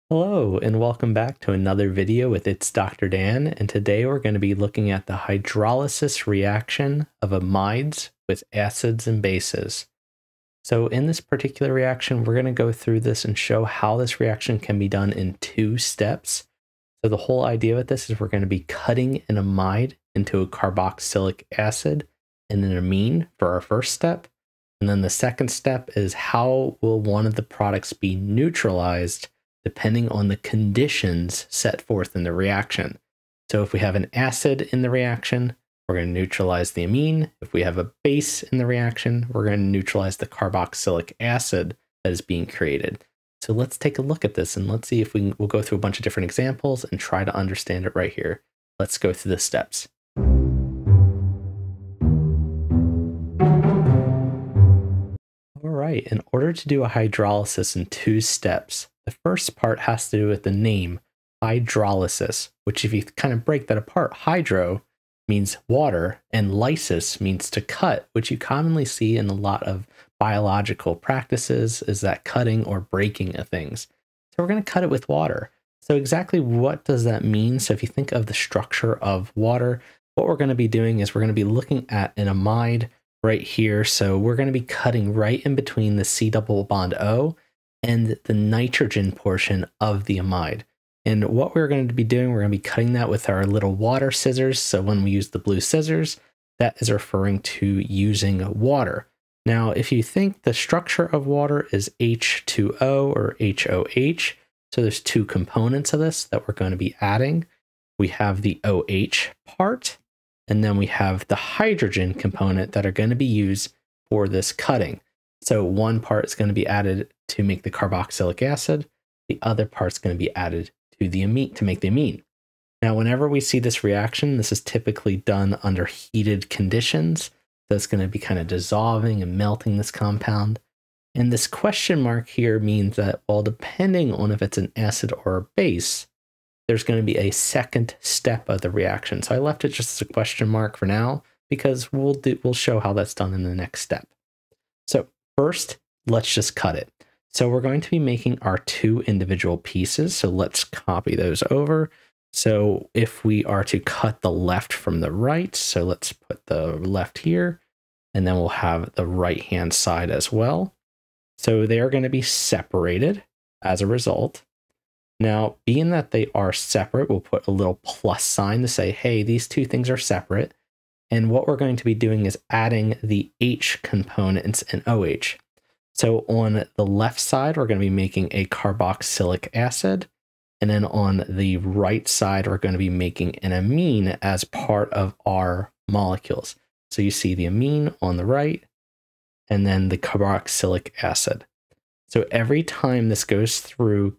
Hello and welcome back to another video with ItsDrDan, and today we're going to be looking at the hydrolysis reaction of amides with acids and bases. So in this particular reaction, we're going to go through this and show how this reaction can be done in 2 steps. So the whole idea with this is we're going to be cutting an amide into a carboxylic acid and an amine for our first step. And then the second step is how will one of the products be neutralized depending on the conditions set forth in the reaction. So if we have an acid in the reaction, we're going to neutralize the amine. If we have a base in the reaction, we're going to neutralize the carboxylic acid that is being created. So let's take a look at this and let's see if we'll go through a bunch of different examples and try to understand it right here. Let's go through the steps. All right, in order to do a hydrolysis in 2 steps, the first part has to do with the name, hydrolysis, which if you kind of break that apart, hydro means water and lysis means to cut, which you commonly see in a lot of biological practices is that cutting or breaking of things. So we're going to cut it with water. So exactly what does that mean? So if you think of the structure of water, what we're going to be doing is we're going to be looking at an amide right here. So we're going to be cutting right in between the C double bond O and the nitrogen portion of the amide. And what we're going to be doing, we're going to be cutting that with our little water scissors. So when we use the blue scissors, that is referring to using water. Now, if you think the structure of water is H2O or HOH, so there's 2 components of this that we're going to be adding. We have the OH part, and then we have the hydrogen component that are going to be used for this cutting. So one part is going to be added to make the carboxylic acid. The other part is going to be added to the amine to make the amine. Now, whenever we see this reaction, this is typically done under heated conditions. So it's going to be kind of dissolving and melting this compound. And this question mark here means that, well, depending on if it's an acid or a base, there's going to be a second step of the reaction. So I left it just as a question mark for now because we'll show how that's done in the next step. So first, let's just cut it. So we're going to be making our 2 individual pieces. So let's copy those over. So if we are to cut the left from the right, so let's put the left here, and then we'll have the right-hand side as well. So they are going to be separated as a result. Now, being that they are separate, we'll put a little plus sign to say, hey, these 2 things are separate. And what we're going to be doing is adding the H components and OH. So on the left side, we're going to be making a carboxylic acid. And then on the right side, we're going to be making an amine as part of our molecules. So you see the amine on the right, and then the carboxylic acid. So every time this goes through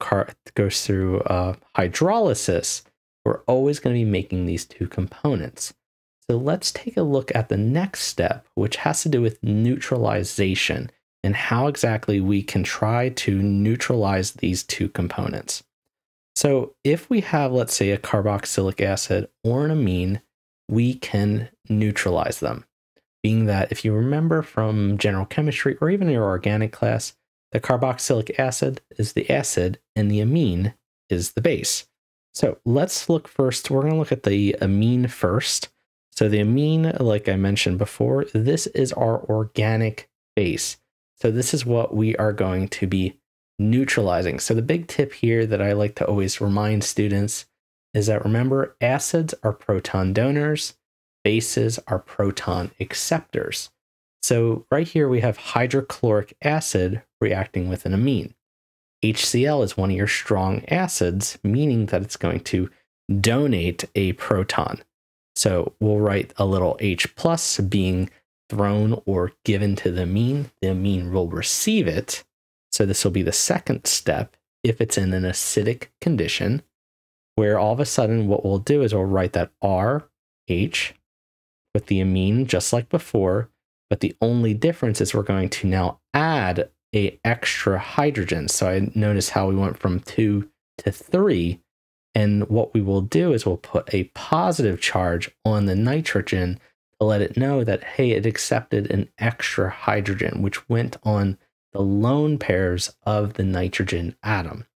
hydrolysis, we're always going to be making these 2 components. So let's take a look at the next step, which has to do with neutralization and how exactly we can try to neutralize these 2 components. So if we have, let's say, a carboxylic acid or an amine, we can neutralize them. Being that if you remember from general chemistry or even your organic class, the carboxylic acid is the acid and the amine is the base. So let's look first, we're going to look at the amine first. So the amine, like I mentioned before, this is our organic base. So this is what we are going to be neutralizing. So the big tip here that I like to always remind students is that remember, acids are proton donors, bases are proton acceptors. So right here we have hydrochloric acid reacting with an amine. HCl is one of your strong acids, meaning that it's going to donate a proton. So we'll write a little H plus being thrown or given to the amine will receive it. So this will be the second step if it's in an acidic condition, where all of a sudden what we'll do is we'll write that RH with the amine just like before, but the only difference is we're going to now add a extra hydrogen. So I notice how we went from 2 to 3. And what we will do is we'll put a positive charge on the nitrogen to let it know that, hey, it accepted an extra hydrogen, which went on the lone pairs of the nitrogen atom.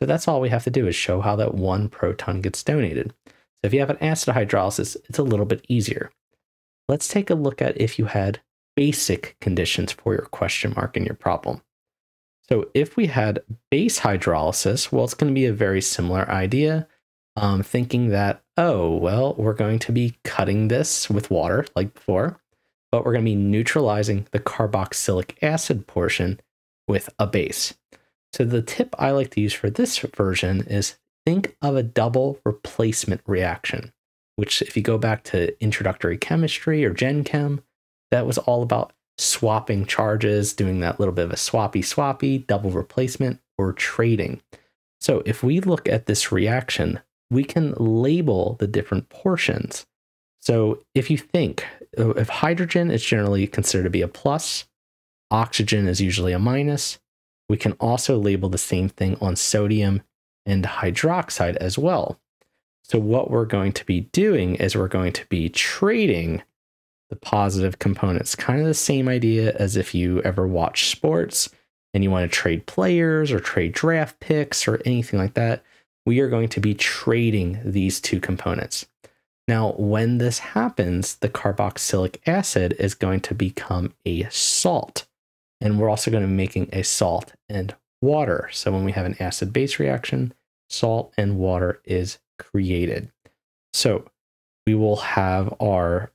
So that's all we have to do is show how that one proton gets donated. So if you have an acid hydrolysis, it's a little bit easier. Let's take a look at if you had basic conditions for your question mark in your problem. So if we had base hydrolysis, well, it's going to be a very similar idea. Thinking that, oh, well, we're going to be cutting this with water like before, but we're going to be neutralizing the carboxylic acid portion with a base. So the tip I like to use for this version is think of a double replacement reaction, which if you go back to introductory chemistry or Gen Chem, that was all about swapping charges, doing that little bit of a swappy, double replacement, or trading. So if we look at this reaction, we can label the different portions. So if you think, if hydrogen is generally considered to be a plus, oxygen is usually a minus, we can also label the same thing on sodium and hydroxide as well. So what we're going to be doing is we're going to be trading the positive components. Kind of the same idea as if you ever watch sports and you want to trade players or trade draft picks or anything like that. We are going to be trading these two components. Now, when this happens, the carboxylic acid is going to become a salt. And we're also going to be making a salt and water. So when we have an acid-base reaction, salt and water is created. So we will have our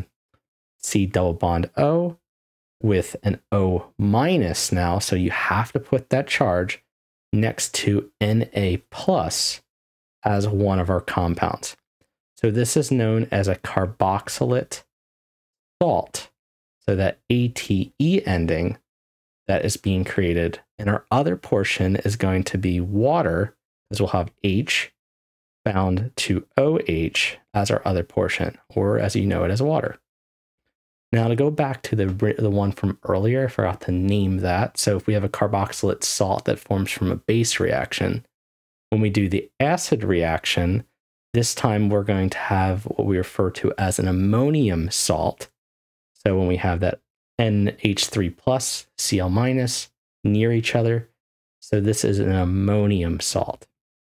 C double bond O with an O minus now. So you have to put that charge next to Na plus as one of our compounds. So this is known as a carboxylate salt. So that ATE ending that is being created. And our other portion is going to be water, as we'll have H bound to OH as our other portion, or as you know it as water. Now to go back to the one from earlier, I forgot to name that. So if we have a carboxylate salt that forms from a base reaction, when we do the acid reaction, this time we're going to have what we refer to as an ammonium salt. So when we have that NH3 plus, Cl minus near each other, so this is an ammonium salt.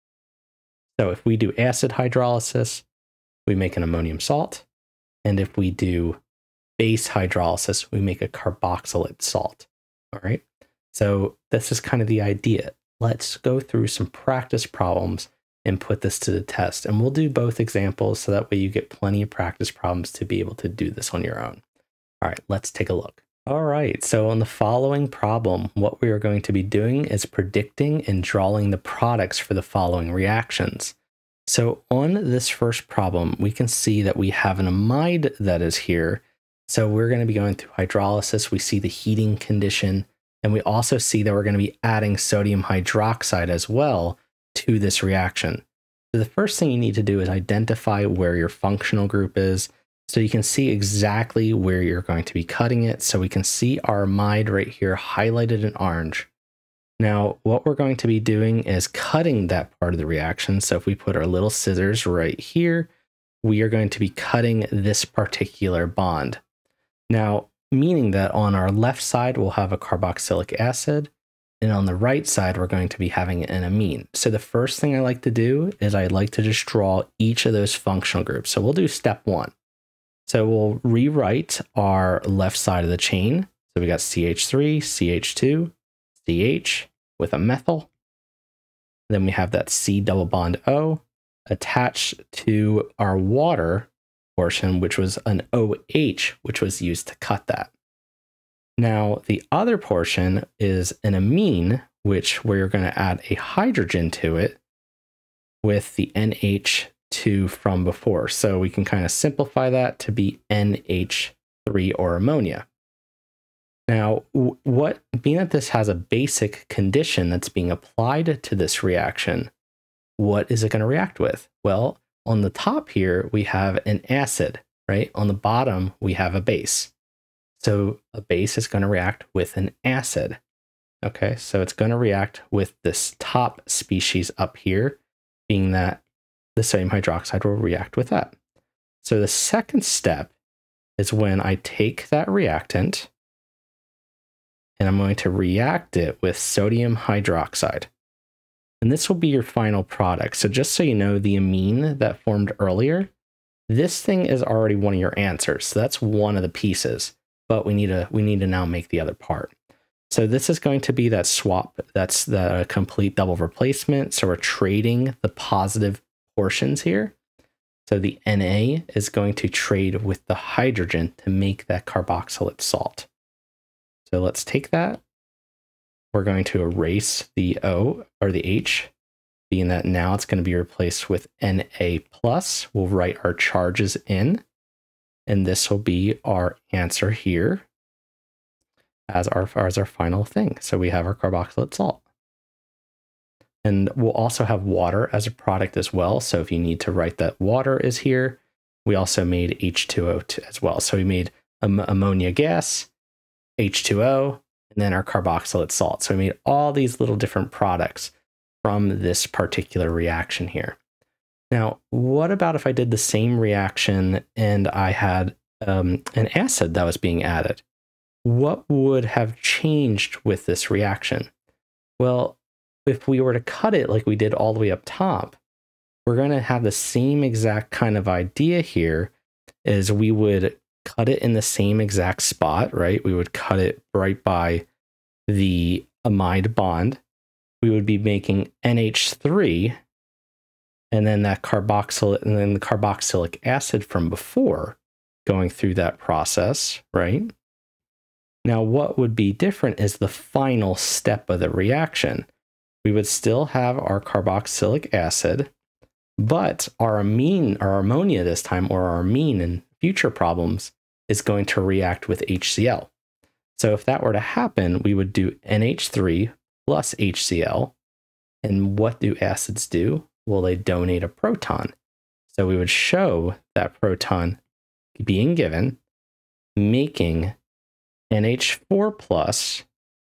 So if we do acid hydrolysis, we make an ammonium salt. And if we do base hydrolysis, we make a carboxylate salt. All right. So this is kind of the idea. Let's go through some practice problems and put this to the test. And we'll do both examples so that way you get plenty of practice problems to be able to do this on your own. All right, let's take a look. All right, so on the following problem, what we are going to be doing is predicting and drawing the products for the following reactions. So on this first problem, we can see that we have an amide that is here. So we're going to be going through hydrolysis. We see the heating condition, and we also see that we're going to be adding sodium hydroxide as well to this reaction. So the first thing you need to do is identify where your functional group is, so you can see exactly where you're going to be cutting it. So we can see our amide right here highlighted in orange. Now, what we're going to be doing is cutting that part of the reaction. So if we put our little scissors right here, we are going to be cutting this particular bond. Now, meaning that on our left side, we'll have a carboxylic acid, and on the right side, we're going to be having an amine. So the first thing I like to do is I like to just draw each of those functional groups. So we'll do step one. So we'll rewrite our left side of the chain. So we got CH3, CH2, CH with a methyl. Then we have that C double bond O attached to our water portion, which was an OH, which was used to cut that. Now, the other portion is an amine, which we're going to add a hydrogen to it with the NH2 from before. So we can kind of simplify that to be NH3 or ammonia. Now, being that this has a basic condition that's being applied to this reaction, what is it going to react with? Well, on the top here, we have an acid, right? On the bottom, we have a base. So a base is going to react with an acid. Okay, so it's going to react with this top species up here, being that the sodium hydroxide will react with that. So the second step is when I take that reactant and I'm going to react it with sodium hydroxide. And this will be your final product. So just so you know, the amine that formed earlier, this thing is already one of your answers. So that's one of the pieces, but we need to now make the other part. So this is going to be that swap. That's the complete double replacement. So we're trading the positive portions here. So the Na is going to trade with the hydrogen to make that carboxylate salt. So let's take that. We're going to erase the O or the H, being that now it's going to be replaced with Na+. We'll write our charges in, and this will be our answer here as our final thing. So we have our carboxylate salt. And we'll also have water as a product as well. So if you need to write that water is here, we also made H2O as well. So we made ammonia gas, H2O, and then our carboxylate salt. So we made all these little different products from this particular reaction here. Now, what about if I did the same reaction and I had an acid that was being added? What would have changed with this reaction? Well, if we were to cut it like we did all the way up top, we're going to have the same exact kind of idea here, is we would cut it in the same exact spot, right? We would cut it right by the amide bond. We would be making NH3, and then that carboxylate, and then the carboxylic acid from before going through that process, right? Now, what would be different is the final step of the reaction. We would still have our carboxylic acid, but our amine, our ammonia this time, or our amine in future problems, is going to react with HCl. So if that were to happen, we would do NH3 plus HCl. And what do acids do? Well, they donate a proton. So we would show that proton being given, making NH4 plus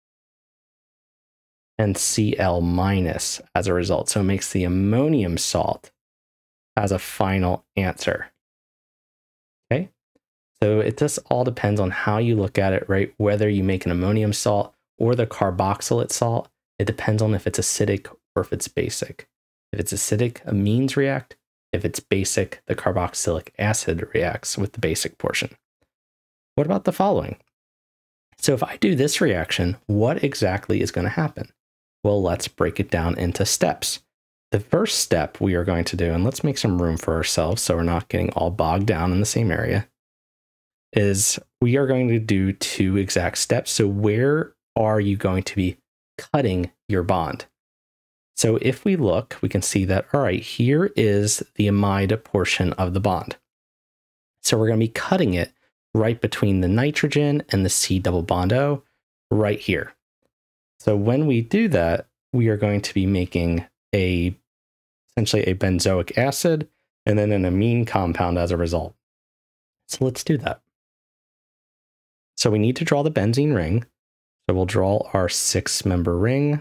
and Cl minus as a result. So it makes the ammonium salt as a final answer. Okay, so it just all depends on how you look at it, right? Whether you make an ammonium salt or the carboxylate salt, it depends on if it's acidic or if it's basic. If it's acidic, amines react. If it's basic, the carboxylic acid reacts with the basic portion. What about the following? So if I do this reaction, what exactly is going to happen? Well, let's break it down into steps. The first step we are going to do, and let's make some room for ourselves so we're not getting all bogged down in the same area, is we are going to do two exact steps. So where are you going to be cutting your bond? So if we look, we can see that, all right, here is the amide portion of the bond. So we're going to be cutting it right between the nitrogen and the C double bond O right here. So when we do that, we are going to be making essentially a benzoic acid and then an amine compound as a result. So let's do that. So we need to draw the benzene ring. So we'll draw our 6-member ring.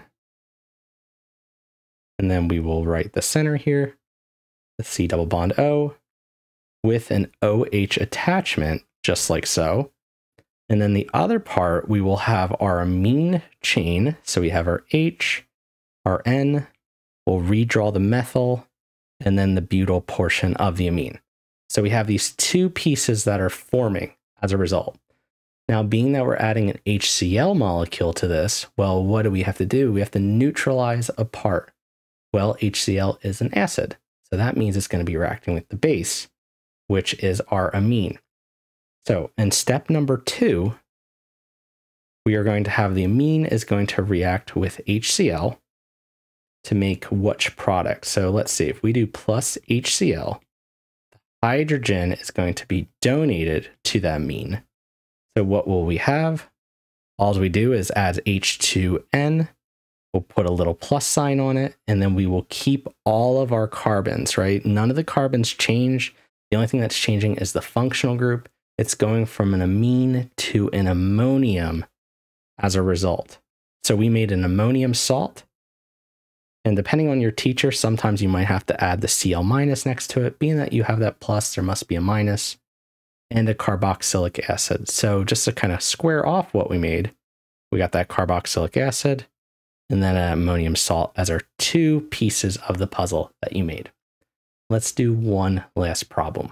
And then we will write the center here, the C double bond O, with an OH attachment, just like so. And then the other part, we will have our amine chain. So we have our H, our N, we'll redraw the methyl, and then the butyl portion of the amine. So we have these two pieces that are forming as a result. Now, being that we're adding an HCl molecule to this, well, what do we have to do? We have to neutralize a part. Well, HCl is an acid. So that means it's going to be reacting with the base, which is our amine. So in step number 2, we are going to have the amine is going to react with HCl to make which product? So let's see, if we do plus HCl, the hydrogen is going to be donated to the amine. So what will we have? All we do is add H2N, we'll put a little plus sign on it, and then we will keep all of our carbons, right? None of the carbons change. The only thing that's changing is the functional group. It's going from an amine to an ammonium as a result. So we made an ammonium salt. And depending on your teacher, sometimes you might have to add the Cl minus next to it. Being that you have that plus, there must be a minus, and a carboxylic acid. So just to kind of square off what we made, we got that carboxylic acid, and then an ammonium salt as our two pieces of the puzzle that you made. Let's do one last problem.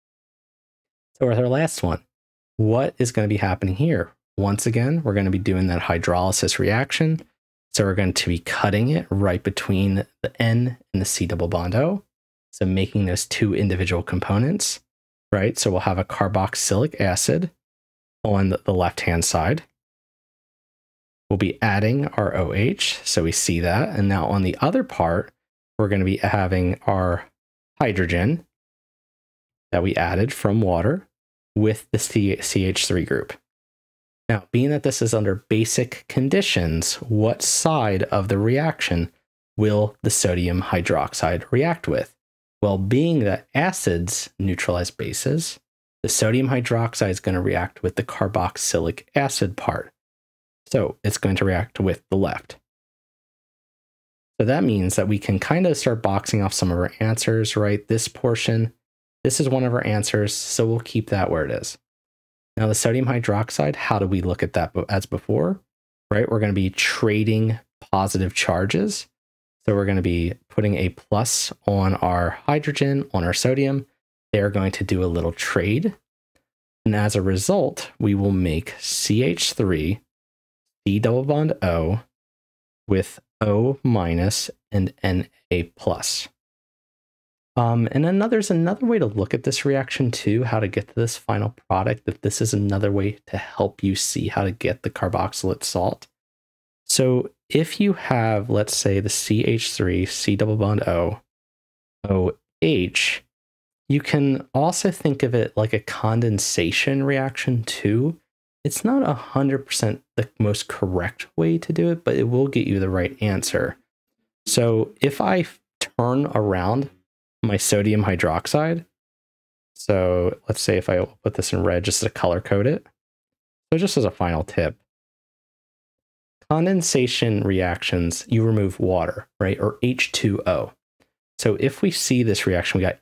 So with our last one, what is going to be happening here? Once again, we're going to be doing that hydrolysis reaction. So we're going to be cutting it right between the N and the C double bond O. So making those two individual components, right? So we'll have a carboxylic acid on the left-hand side. We'll be adding our OH, so we see that. And now on the other part, we're going to be having our hydrogen that we added from water with the CH3 group. Now, being that this is under basic conditions, what side of the reaction will the sodium hydroxide react with? Well, being that acids neutralize bases, the sodium hydroxide is going to react with the carboxylic acid part. So it's going to react with the left. So that means that we can kind of start boxing off some of our answers, right? This portion, this is one of our answers, so we'll keep that where it is. Now the sodium hydroxide, how do we look at that as before, right? We're going to be trading positive charges. So we're going to be putting a plus on our hydrogen, on our sodium. They're going to do a little trade. And as a result, we will make CH3, C double bond O with O minus and Na plus. And then there's another way to look at this reaction too, how to get to this final product, that this is another way to help you see how to get the carboxylate salt. So if you have, let's say, the CH3, C double bond O, OH, you can also think of it like a condensation reaction too. It's not 100% the most correct way to do it, but it will get you the right answer. So if I turn around my sodium hydroxide, so let's say if I put this in red just to color code it. So just as a final tip, condensation reactions, you remove water, right? Or H2O. So if we see this reaction, we got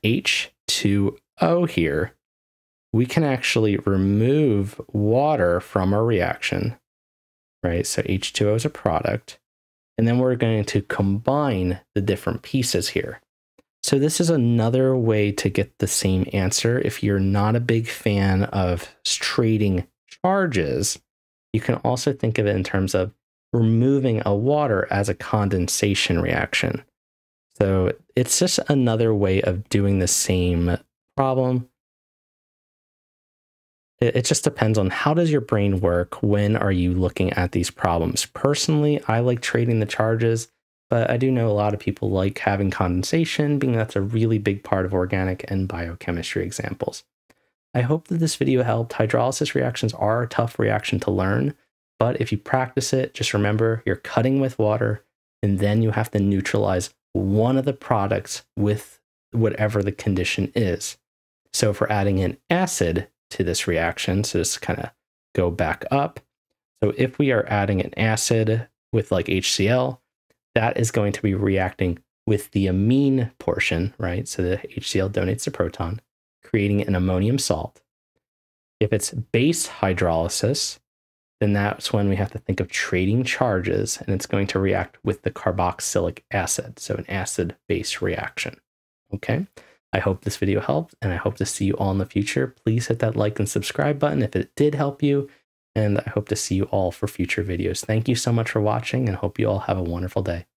H2O here, we can actually remove water from our reaction, right? So H2O is a product, and then we're going to combine the different pieces here. So this is another way to get the same answer. If you're not a big fan of trading charges, you can also think of it in terms of removing a water as a condensation reaction. So it's just another way of doing the same problem. It just depends on how does your brain work, when are you looking at these problems. Personally, I like trading the charges, but I do know a lot of people like having condensation, being that's a really big part of organic and biochemistry examples. I hope that this video helped. Hydrolysis reactions are a tough reaction to learn, but if you practice it, just remember you're cutting with water, and then you have to neutralize one of the products with whatever the condition is. So if we're adding an acid to this reaction, so just kind of go back up. So if we are adding an acid with like HCl, that is going to be reacting with the amine portion, right? So the HCl donates the proton, creating an ammonium salt. If it's base hydrolysis, then that's when we have to think of trading charges, and it's going to react with the carboxylic acid, so an acid-base reaction. Okay, I hope this video helped, and I hope to see you all in the future. Please hit that like and subscribe button if it did help you, and I hope to see you all for future videos. Thank you so much for watching, and hope you all have a wonderful day.